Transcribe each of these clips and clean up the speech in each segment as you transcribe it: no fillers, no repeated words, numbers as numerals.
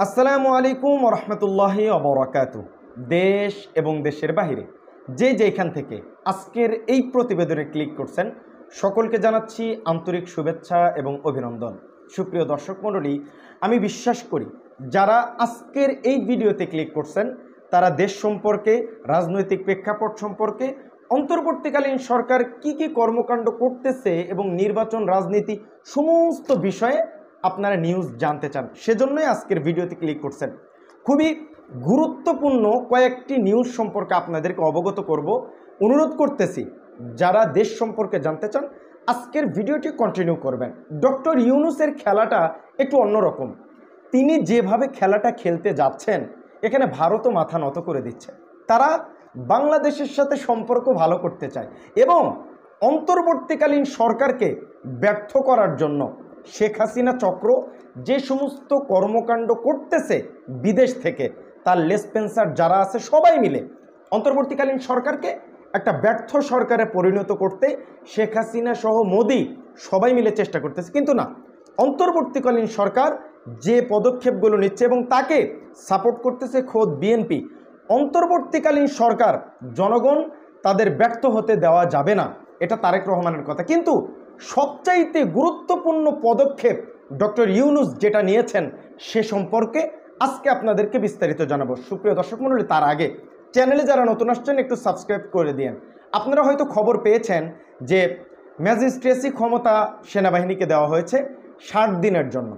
আসসালামু আলাইকুম রহমতুল্লাহি অবরাকাতু। দেশ এবং দেশের বাহিরে যে যেখান থেকে আজকের এই প্রতিবেদনে ক্লিক করছেন সকলকে জানাচ্ছি আন্তরিক শুভেচ্ছা এবং অভিনন্দন। সুপ্রিয় দর্শক মণ্ডলী, আমি বিশ্বাস করি যারা আজকের এই ভিডিওতে ক্লিক করছেন তারা দেশ সম্পর্কে, রাজনৈতিক প্রেক্ষাপট সম্পর্কে, অন্তর্বর্তীকালীন সরকার কি কি কর্মকাণ্ড করতেছে এবং নির্বাচন, রাজনীতি সমস্ত বিষয়ে আপনারা নিউজ জানতে চান, সেজন্যই আজকের ভিডিওতে ক্লিক করছেন। খুবই গুরুত্বপূর্ণ কয়েকটি নিউজ সম্পর্কে আপনাদেরকে অবগত করব। অনুরোধ করতেছি যারা দেশ সম্পর্কে জানতে চান আজকের ভিডিওটি কন্টিনিউ করবেন। ডক্টর ইউনূসের খেলাটা একটু অন্যরকম। তিনি যেভাবে খেলাটা খেলতে যাচ্ছেন এখানে ভারতও মাথা নত করে দিচ্ছে। তারা বাংলাদেশের সাথে সম্পর্ক ভালো করতে চায় এবং অন্তর্বর্তীকালীন সরকারকে ব্যর্থ করার জন্য শেখ হাসিনা চক্র যে সমস্ত কর্মকাণ্ড করতেছে বিদেশ থেকে, তার লেসপেন্সার যারা আছে সবাই মিলে অন্তর্বর্তীকালীন সরকারকে একটা ব্যর্থ সরকারে পরিণত করতে শেখ হাসিনা সহ মোদি সবাই মিলে চেষ্টা করতেছে। কিন্তু না, অন্তর্বর্তীকালীন সরকার যে পদক্ষেপগুলো নিচ্ছে এবং তাকে সাপোর্ট করতেছে খোদ বিএনপি। অন্তর্বর্তীকালীন সরকার, জনগণ তাদের ব্যর্থ হতে দেওয়া যাবে না, এটা তারেক রহমানের কথা। কিন্তু সবচাইতে গুরুত্বপূর্ণ পদক্ষেপ ডক্টর ইউনূস যেটা নিয়েছেন সে সম্পর্কে আজকে আপনাদেরকে বিস্তারিত জানাবো। সুপ্রিয় দর্শক মণ্ডলী, তার আগে চ্যানেলে যারা নতুন আসছেন একটু সাবস্ক্রাইব করে দিন। আপনারা হয়তো খবর পেয়েছেন যে ম্যাজিস্ট্রেসি ক্ষমতা সেনাবাহিনীকে দেওয়া হয়েছে 60 দিনের জন্য,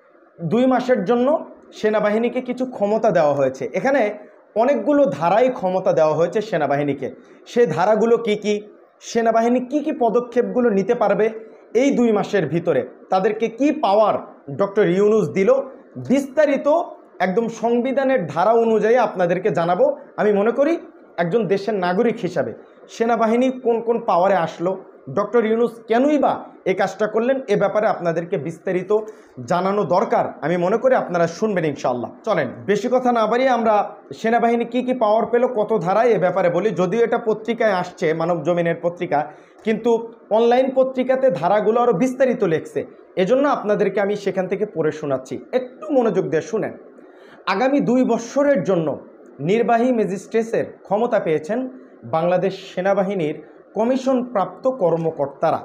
2 মাসের জন্য সেনাবাহিনীকে কিছু ক্ষমতা দেওয়া হয়েছে। এখানে অনেকগুলো ধারায় ক্ষমতা দেওয়া হয়েছে সেনাবাহিনীকে। সে ধারাগুলো কি কি, সেনাবাহিনী কি কি পদক্ষেপগুলো নিতে পারবে এই 2 মাসের ভিতরে, তাদেরকে কি পাওয়ার ডক্টর ইউনূস দিল, বিস্তারিত একদম সংবিধানের ধারা অনুযায়ী আপনাদেরকে জানাবো। আমি মনে করি একজন দেশের নাগরিক হিসাবে সেনাবাহিনী কোন কোন পাওয়ারে আসলো, ডক্টর ইউনূস কেনই বা এই কাজটা করলেন, এ ব্যাপারে আপনাদেরকে বিস্তারিত জানানো দরকার। আমি মনে করি আপনারা শুনবেন ইনশাআল্লাহ। চলেন বেশি কথা না বাড়িয়ে আমরা সেনাবাহিনী কি কি পাওয়ার পেল, কত ধারায়, এ ব্যাপারে বলি। যদিও এটা পত্রিকায় আসছে, মানব জমিনের পত্রিকা, কিন্তু অনলাইন পত্রিকাতে ধারাগুলো আরও বিস্তারিত লেখছে, এজন্য আপনাদেরকে আমি সেখান থেকে পড়ে শোনাচ্ছি, একটু মনোযোগ দিয়ে শুনেন। আগামী 2 বছরের জন্য নির্বাহী ম্যাজিস্ট্রেটের ক্ষমতা পেয়েছেন বাংলাদেশ সেনাবাহিনীর কমিশনপ্রাপ্ত কর্মকর্তারা।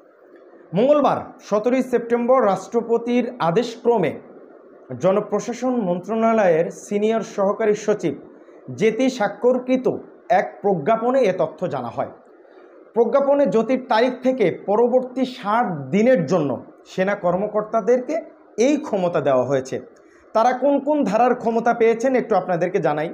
মঙ্গলবার 17 সেপ্টেম্বর রাষ্ট্রপতির আদেশক্রমে জনপ্রশাসন মন্ত্রণালয়ের সিনিয়র সহকারী সচিব জেতি স্বাক্ষরকৃত এক প্রজ্ঞাপনে এ তথ্য জানা হয়। প্রজ্ঞাপনে জ্যোতির তারিখ থেকে পরবর্তী 60 দিনের জন্য সেনা কর্মকর্তাদেরকে এই ক্ষমতা দেওয়া হয়েছে। তারা কোন কোন ধারার ক্ষমতা পেয়েছেন একটু আপনাদেরকে জানাই।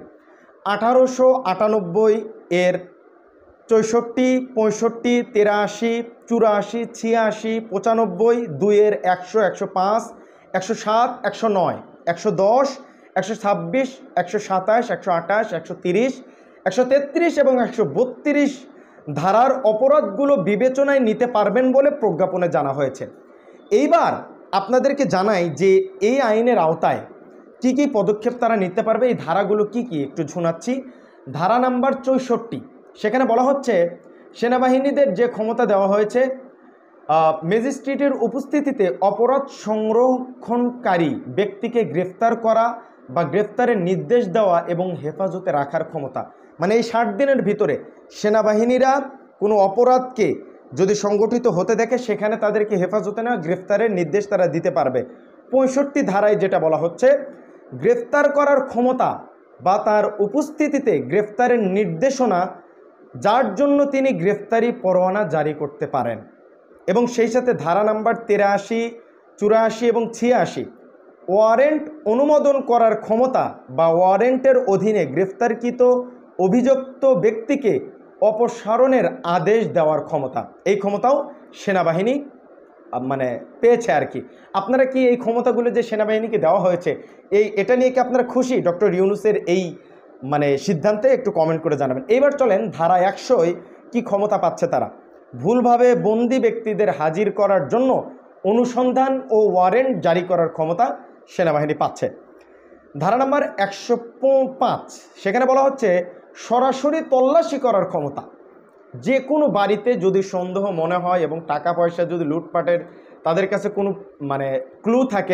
1898 এর 64, 65, 83, 84, 86, 95, 2 এর 100, 105, 107, 109, 110, 126, 127, 128, 130, 133 এবং 132 ধারার অপরাধগুলো বিবেচনায় নিতে পারবেন বলে প্রজ্ঞাপনে জানা হয়েছে। এইবার আপনাদেরকে জানাই যে এই আইনের আওতায় কি কি পদক্ষেপ তারা নিতে পারবে, এই ধারাগুলো কি কি একটু শোনাচ্ছি। ধারা নাম্বার 64, সেখানে বলা হচ্ছে সেনাবাহিনীদের যে ক্ষমতা দেওয়া হয়েছে ম্যাজিস্ট্রেটের উপস্থিতিতে অপরাধ সংরক্ষণকারী ব্যক্তিকে গ্রেফতার করা বা গ্রেফতারের নির্দেশ দেওয়া এবং হেফাজতে রাখার ক্ষমতা। মানে এই 60 দিনের ভিতরে সেনাবাহিনীরা কোনো অপরাধকে যদি সংগঠিত হতে দেখে সেখানে তাদেরকে হেফাজতে নেওয়া, গ্রেফতারের নির্দেশ তারা দিতে পারবে। 65 ধারায় যেটা বলা হচ্ছে, গ্রেফতার করার ক্ষমতা বা তার উপস্থিতিতে গ্রেফতারের নির্দেশনা যার জন্য তিনি গ্রেফতারি পরোয়ানা জারি করতে পারেন। এবং সেই সাথে ধারা নাম্বার 83, 84 এবং 86, ওয়ারেন্ট অনুমোদন করার ক্ষমতা বা ওয়ারেন্টের অধীনে গ্রেফতারকৃত অভিযুক্ত ব্যক্তিকে অপসারণের আদেশ দেওয়ার ক্ষমতা। এই ক্ষমতাও সেনাবাহিনী মানে পেয়েছে আর কি। আপনারা কি এই ক্ষমতাগুলো যে সেনাবাহিনীকে দেওয়া হয়েছে এটা নিয়ে কি আপনারা খুশি ডক্টর ইউনূসের এই সিদ্ধান্তে? একটু কমেন্ট করে জানাবেন। এইবার চলেন ধারা 100 কি ক্ষমতা পাচ্ছে তারা। ভুলভাবে বন্দি ব্যক্তিদের হাজির করার জন্য অনুসন্ধান ও ওয়ারেন্ট জারি করার ক্ষমতা সেনাবাহিনী পাচ্ছে। ধারা নাম্বার 105, সেখানে বলা হচ্ছে সরাসরি তল্লাশি করার ক্ষমতা। যে কোনো বাড়িতে যদি সন্দেহ মনে হয় এবং টাকা পয়সা যদি লুটপাটের তাদের কাছে কোনো ক্লু থাকে,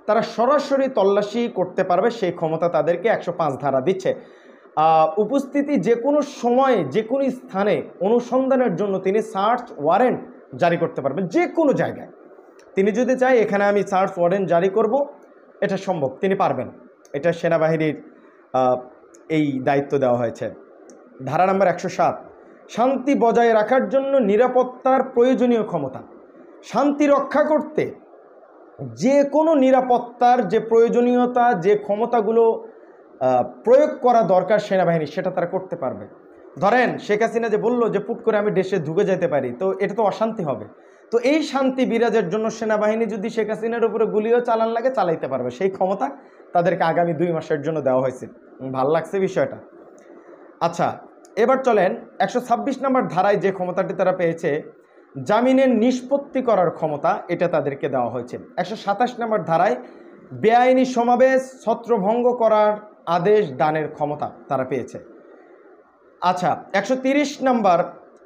তারা সরাসরি তল্লাশি করতে পারবে, সেই ক্ষমতা তাদেরকে 105 ধারা দিচ্ছে। উপস্থিতি যে কোনো সময়ে যে কোনো স্থানে অনুসন্ধানের জন্য তিনি সার্চ ওয়ারেন্ট জারি করতে পারবেন, যে কোনো জায়গায়। তিনি যদি চায় এখানে আমি সার্চ ওয়ারেন্ট জারি করব, এটা সম্ভব, তিনি পারবেন। এটা সেনাবাহিনীর এই দায়িত্ব দেওয়া হয়েছে। ধারা নম্বর 107, শান্তি বজায় রাখার জন্য নিরাপত্তার প্রয়োজনীয় ক্ষমতা। শান্তি রক্ষা করতে যে কোনো নিরাপত্তার যে প্রয়োজনীয়তা, যে ক্ষমতাগুলো প্রয়োগ করা দরকার সেনাবাহিনী, সেটা তারা করতে পারবে। ধরেন শেখ হাসিনা যে বললো যে পুট করে আমি দেশে ঢুকে যেতে পারি, তো এটা তো অশান্তি হবে। তো এই শান্তি বিরাজের জন্য সেনাবাহিনী যদি শেখ হাসিনার উপরে গুলিও চালান লাগে চালাইতে পারবে, সেই ক্ষমতা তাদেরকে আগামী 2 মাসের জন্য দেওয়া হয়েছে। ভাল লাগছে বিষয়টা। আচ্ছা, এবার চলেন 126 নম্বর ধারায় যে ক্ষমতাটি তারা পেয়েছে, জামিনের নিষ্পত্তি করার ক্ষমতা, এটা তাদেরকে দেওয়া হয়েছে। 127 নম্বর ধারায় বেআইনি সমাবেশ ছত্রভঙ্গ করার আদেশ দানের ক্ষমতা তারা পেয়েছে। আচ্ছা, 130 নম্বর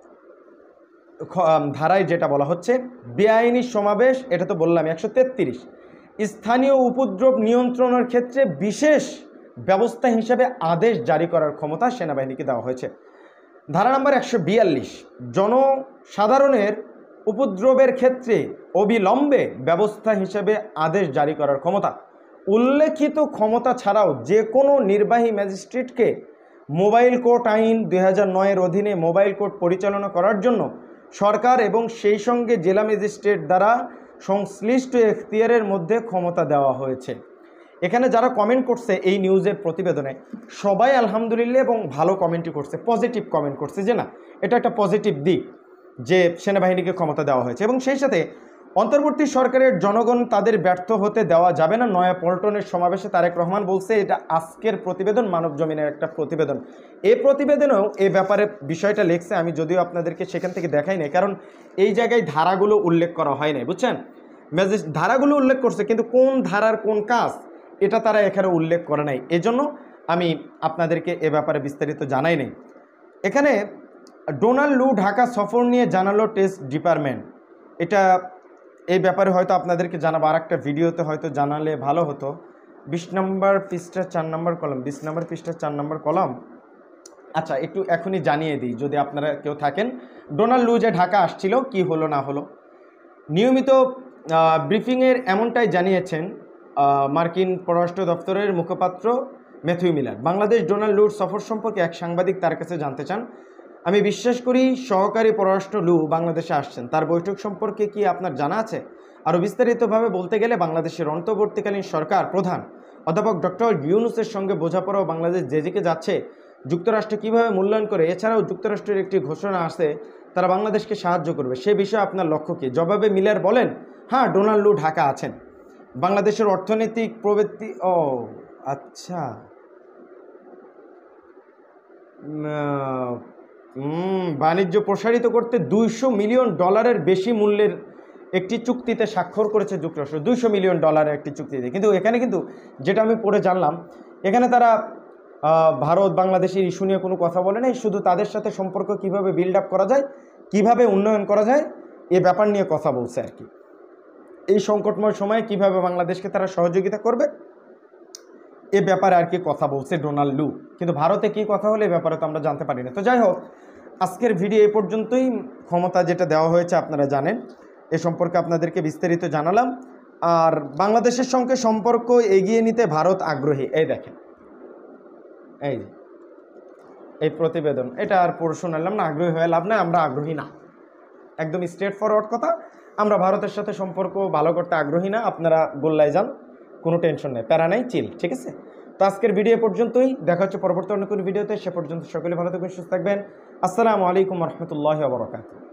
ধারায় যেটা বলা হচ্ছে বেআইনি সমাবেশ, এটা তো বললাম। 133, স্থানীয় উপদ্রব নিয়ন্ত্রণের ক্ষেত্রে বিশেষ ব্যবস্থা হিসেবে আদেশ জারি করার ক্ষমতা সেনাবাহিনীকে দেওয়া হয়েছে। ধারা নম্বর 142, জনসাধারণের উপদ্রবের ক্ষেত্রে অবিলম্বে ব্যবস্থা হিসেবে আদেশ জারি করার ক্ষমতা। উল্লেখিত ক্ষমতা ছাড়াও যে কোনো নির্বাহী ম্যাজিস্ট্রেটকে মোবাইল কোর্ট আইন 2009-এর অধীনে মোবাইল কোর্ট পরিচালনা করার জন্য সরকার এবং সেই সঙ্গে জেলা ম্যাজিস্ট্রেট দ্বারা সংশ্লিষ্ট এখতিয়ারের মধ্যে ক্ষমতা দেওয়া হয়েছে। এখানে যারা কমেন্ট করছে এই নিউজের প্রতিবেদনে, সবাই আলহামদুলিল্লাহ এবং ভালো কমেন্টই করছে, পজিটিভ কমেন্ট করছে যে না, এটা একটা পজিটিভ দিক যে সেনাবাহিনীকে ক্ষমতা দেওয়া হয়েছে। এবং সেই সাথে অন্তর্বর্তী সরকারের জনগণ তাদের ব্যর্থ হতে দেওয়া যাবে না। নয়া পল্টনের সমাবেশে তারেক রহমান বলছে, এটা আজকের প্রতিবেদন, মানব জমিনের একটা প্রতিবেদন। এই প্রতিবেদনেও এই ব্যাপারে বিষয়টা লিখছে, আমি যদিও আপনাদেরকে সেখান থেকে দেখাই নাই, কারণ এই জায়গায় ধারাগুলো উল্লেখ করা হয় নাই, বুঝছেন। ধারাগুলো উল্লেখ করছে কিন্তু কোন ধারার কোন কাজ এটা তারা এখানে উল্লেখ করে নাই, এজন্য আমি আপনাদেরকে এ ব্যাপারে বিস্তারিত জানাই নাই। এখানে ডোনাল্ড লু ঢাকা সফর নিয়ে জানালো টেস্ট ডিপার্টমেন্ট, এটা এই ব্যাপারে হয়তো আপনাদেরকে জানাবো, আর একটা ভিডিওতে হয়তো জানালে ভালো হতো। 20 নম্বর পৃষ্ঠা 4 নম্বর কলম, 20 নম্বর পৃষ্ঠা 4 নম্বর কলম। আচ্ছা, একটু এখনই জানিয়ে দিই যদি আপনারা কেউ থাকেন, ডোনাল্ড লু যে ঢাকা আসছিল, কি হলো না হলো। নিয়মিত ব্রিফিংয়ের এমনটাই জানিয়েছেন মার্কিন পররাষ্ট্র দপ্তরের মুখপাত্র ম্যাথিউ মিলার। বাংলাদেশ ডোনাল্ড লুর সফর সম্পর্কে এক সাংবাদিক তার কাছে জানতে চান, আমি বিশ্বাস করি সহকারী পররাষ্ট্র লু বাংলাদেশে আসছেন, তার বৈঠক সম্পর্কে কি আপনার জানা আছে? আরও বিস্তারিতভাবে বলতে গেলে বাংলাদেশের অন্তর্বর্তীকালীন সরকার প্রধান অধ্যাপক ডক্টর ইউনূসের সঙ্গে বোঝাপড়া ও বাংলাদেশ যেদিকে যাচ্ছে যুক্তরাষ্ট্র কীভাবে মূল্যায়ন করে, এছাড়াও যুক্তরাষ্ট্রের একটি ঘোষণা আছে তারা বাংলাদেশকে সাহায্য করবে, সে বিষয়ে আপনার লক্ষ্য কী? জবাবে মিলার বলেন, হ্যাঁ, ডোনাল্ড লু ঢাকা আছেন। বাংলাদেশের অর্থনৈতিক প্রবৃত্তি, ও আচ্ছা, বাণিজ্য প্রসারিত করতে $200 মিলিয়ন বেশি মূল্যের একটি চুক্তিতে স্বাক্ষর করেছে যুক্তরাষ্ট্র, $200 মিলিয়ন একটি চুক্তিতে। কিন্তু এখানে কিন্তু যেটা আমি পড়ে জানলাম, এখানে তারা ভারত বাংলাদেশের ইস্যু নিয়ে কোনো কথা বলে নাই, শুধু তাদের সাথে সম্পর্ক কিভাবে বিল্ড আপ করা যায়, কিভাবে উন্নয়ন করা যায়, এ ব্যাপার নিয়ে কথা বলছে আর কি। এই সংকটময় সময়ে কিভাবে বাংলাদেশকে তারা সহযোগিতা করবে এ ব্যাপারে আর কি কথা বলছে ডোনাল্ড লু। কিন্তু ভারতে কি কথা হলে এ ব্যাপারে তো আমরা জানতে পারি না। তো যাই হোক, আজকের ভিডিও এই পর্যন্তই। ক্ষমতা যেটা দেওয়া হয়েছে আপনারা জানেন, এ সম্পর্কে আপনাদেরকে বিস্তারিত জানালাম। আর বাংলাদেশের সঙ্গে সম্পর্ক এগিয়ে নিতে ভারত আগ্রহী, এই দেখেন, এই প্রতিবেদন, এটা আর পড়ে শোনালাম না, আগ্রহী হয়ে লাভ না, আমরা আগ্রহী না, একদম স্ট্রেট ফরওয়ার্ড কথা। আমরা ভারতের সাথে সম্পর্ক ভালো করতে আগ্রহী না, আপনারা গোল্লায় যান, কোনো টেনশন নেই, প্যারা নাই, চিল, ঠিক আছে। তো আজকের ভিডিও পর্যন্তই, দেখা হচ্ছে পরবর্তী অন্য কোনো ভিডিওতে। সে পর্যন্ত সকলে ভালো থাকবেন, সুস্থ থাকবেন। আসসালামু আলাইকুম রহমতুল্লাহি ওয়া বারাকাতুহু।